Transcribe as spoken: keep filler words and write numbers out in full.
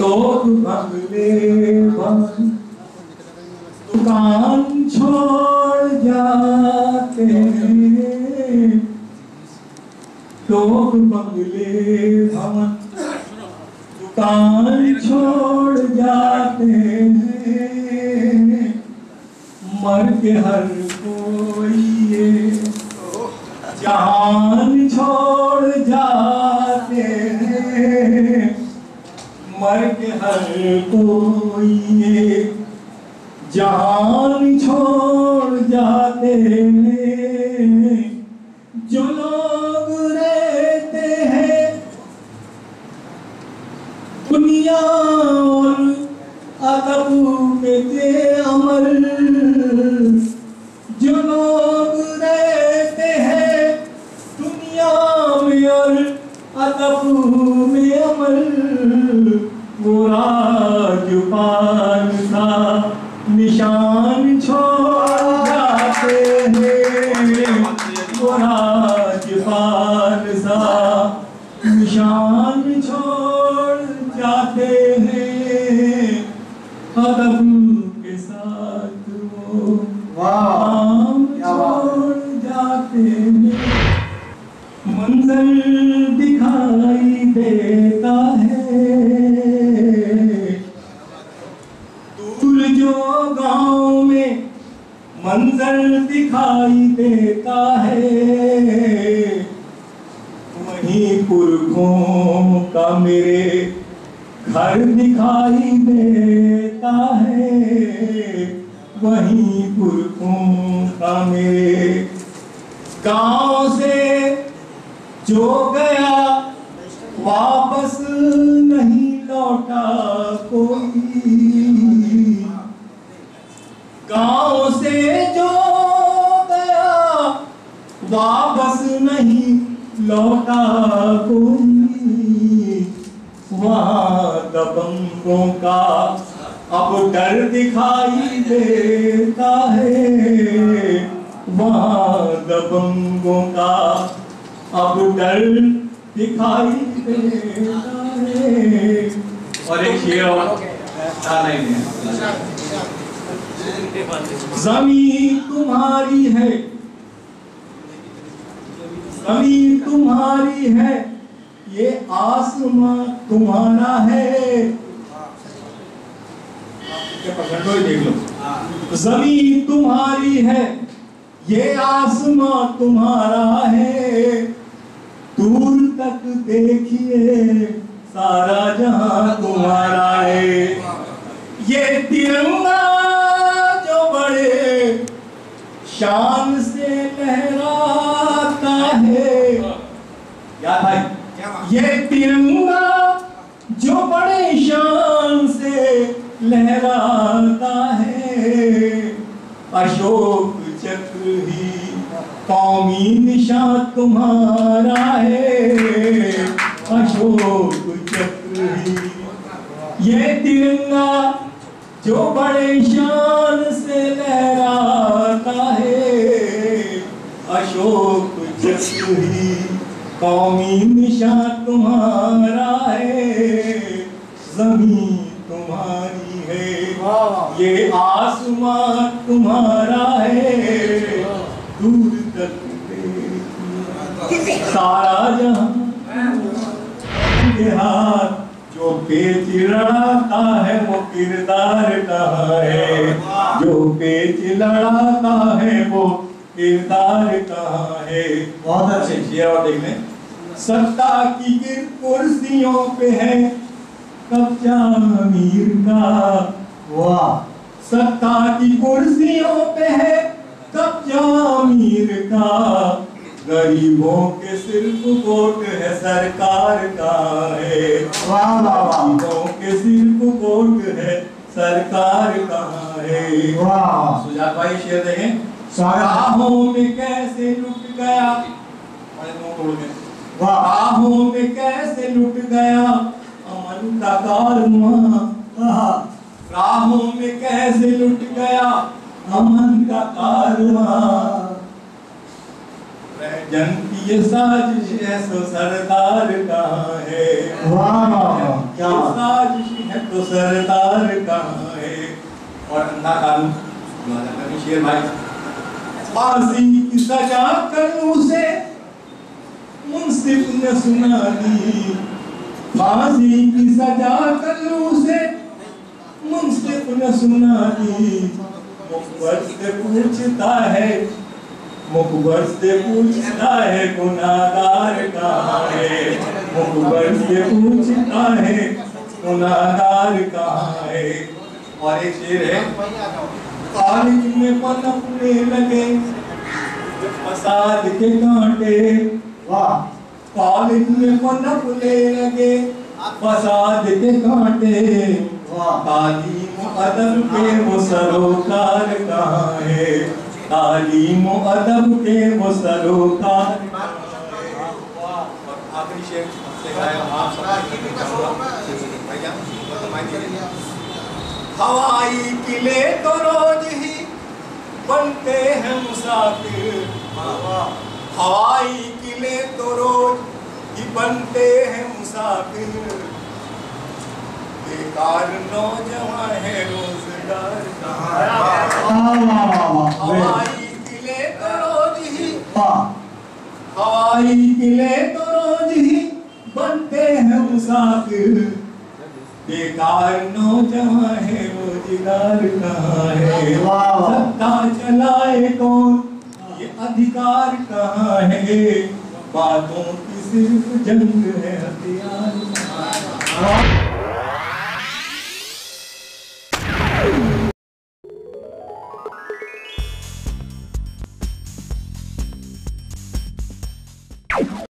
लोग बंगले बंद दुकान छोड़ जाते हैं, लोग बंगले भवन दुकान छोड़ जाते हैं, मर के हर कोई ये जान छोड़ जाते हैं, मर के हर कोई ये जान छोड़ जाते हैं। जो लोग रहते हैं दुनिया और अदब में अमल, जो लोग रहते हैं दुनिया में और अदब में अमल, वो राजपाल सा निशान छोड़ जाते हैं, वो राजपाल सा निशान छोड़ जाते हैं, अदब के साथ वो काम छोड़ जाते हैं। मंजर दिखाई देता है दूर जो गांव में, मंजर दिखाई देता है वहीं पुरखों का मेरे घर दिखाई देता है, वहीं पुरखों का मेरे गांव से जो गया वापस नहीं लौटा कोई, गांव से जो गया वापस नहीं लौटा कोई, वहाँ दबंगों का अब डर दिखाई देता है, वहाँ दबंगों का अब डर दिखाई देता है। और एक शेर और ज़मीन तुम्हारी है, ज़मीन तुम्हारी है, ये आसमां तुम्हारा है, देख लो। ज़मीन तुम्हारी है, ये आसमां तुम्हारा है, दूर तक देखिए सारा जहां तुम्हारा है। ये तिरंगा जो बड़े शान से लहराता है, क्या भाई, ये तिरंगा जो बड़े शान से लहराता है, अशोक चक्र ही कौमी निशान तुम्हारा है, अशोक चक्र ही ये तिरंगा जो बड़े शान से लहराता है, अशोक चक्र ही कौमी निशान तुम्हारा है। ज़मीन तुम्हारी है, ये आसमां तुम्हारा है, दूर तक सारा जहां के हाथ जो पेच लड़ाता है वो किरदार कहाँ है, जो पेच लड़ाता है वो किरदार कहाँ है। बहुत अच्छे शेर और देख लें। सत्ता की कुर्सियों पे है कब्जा अमीर का, वाह, सत्ता की कुर्सियों पे है कब्जा अमीर का, गरीबों के सिर्फ वोट है सरकार का है, वाह वाह, गरीबों के सिर्फ वोट है सरकार का है, वाह। सुजात भाई शेर देखें। राहों में कैसे लुट गया, राहों में कैसे लुट गया अमन का कारवां, राहों में कैसे लुट गया अमन का कारवां, जनती ये साजिश है तो सरदार कहाँ है? वाह वाह क्या ये साजिश है तो सरदार कहाँ है? और अंधा कानून शेर भाई, फांसी की सजा कर उसे मुंसिफ ने सुना दी, फांसी की सजा कर उसे मुंसिफ ने सुना दी। मुखबर से पूछता है, मुखबर से पूछता है गुनाहगार कहाँ है? मुखबर से पूछता है गुनाहगार कहाँ है? और एक शेर है, कॉलेज में पनपने लगे फसाद के कांटे, वाह कॉलेज में पनपने लगे फसाद के कांटे, वाह तालीम अदब के वो सरोकार कहाँ है? तालीम अदब के वो सरोकार। आखिरी शेर हवाई किले तो रोज ही बनते हैं मुसाफिर, हवाई किले तो रोज ही बनते हैं मुसाफिर। बेकार नौजवान है रोजगार कहाँ? हवाई किले तो रोज ही, हवाई किले तो रोज ही बनते हैं मुसाफिर। बेकार नौजवान है रोजगार कहाँ है? सत्ता चलाए कौन, ये अधिकार कहाँ है? बातों की सिर्फ जंग है, हथियार।